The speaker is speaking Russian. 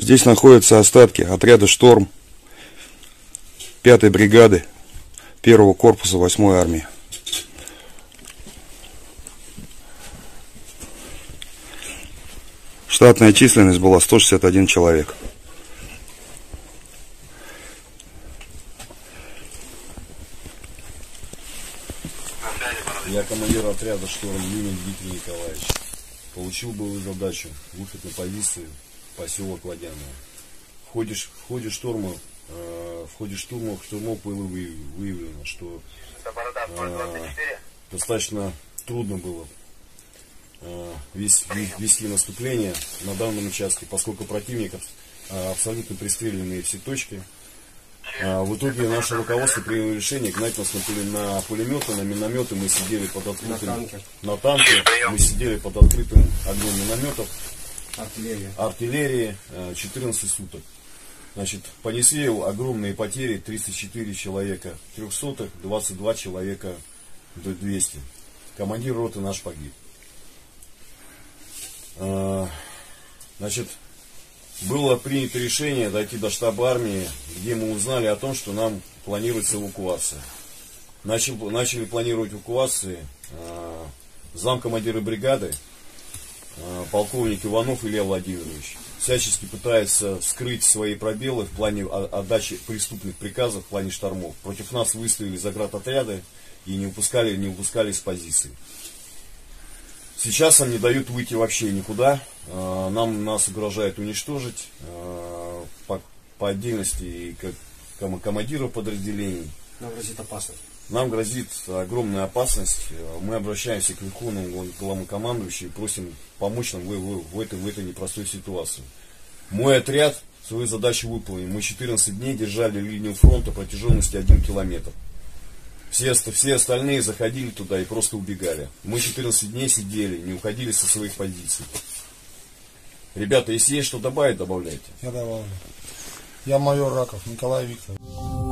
Здесь находятся остатки отряда «Шторм» 5-й бригады 1-го корпуса 8-й армии. Штатная численность была 161 человек. Я командир отряда «Шторм» Юнин Дмитрий Николаевич. Получил боевую задачу выход на позицию поселок Водяное. В ходе штурмов было выявлено, что достаточно трудно было вести наступление на данном участке, поскольку противник абсолютно пристреленные все точки. В итоге наше руководство приняло решение гнать нас на пулеметы, на минометы. Мы сидели под открытым на танке, мы сидели под открытым огнем минометов, артиллерии 14 суток. Значит, понесли огромные потери: 34 человека 300, 22 человека до 200. Командир роты наш погиб. Значит, было принято решение дойти до штаба армии, где мы узнали о том, что нам планируется эвакуация. Начали планировать эвакуации замкомандира бригады, полковник Иванов Илья Владимирович. Всячески пытается скрыть свои пробелы в плане отдачи преступных приказов, в плане штормов. Против нас выставили заградотряды и не выпускали с позиций. Сейчас нам не дают выйти вообще никуда. Нас угрожает уничтожить по отдельности и как командиров подразделений. Нам грозит опасность. Нам грозит огромная опасность. Мы обращаемся к верховному главнокомандующему и просим помочь нам в этой непростой ситуации. Мой отряд свою задачу выполнил. Мы 14 дней держали линию фронта протяженностью 1 километр. Все остальные заходили туда и просто убегали. Мы 14 дней сидели, не уходили со своих позиций. Ребята, если есть что добавить, добавляйте. Я добавлю. Я майор Раков Николай Викторович.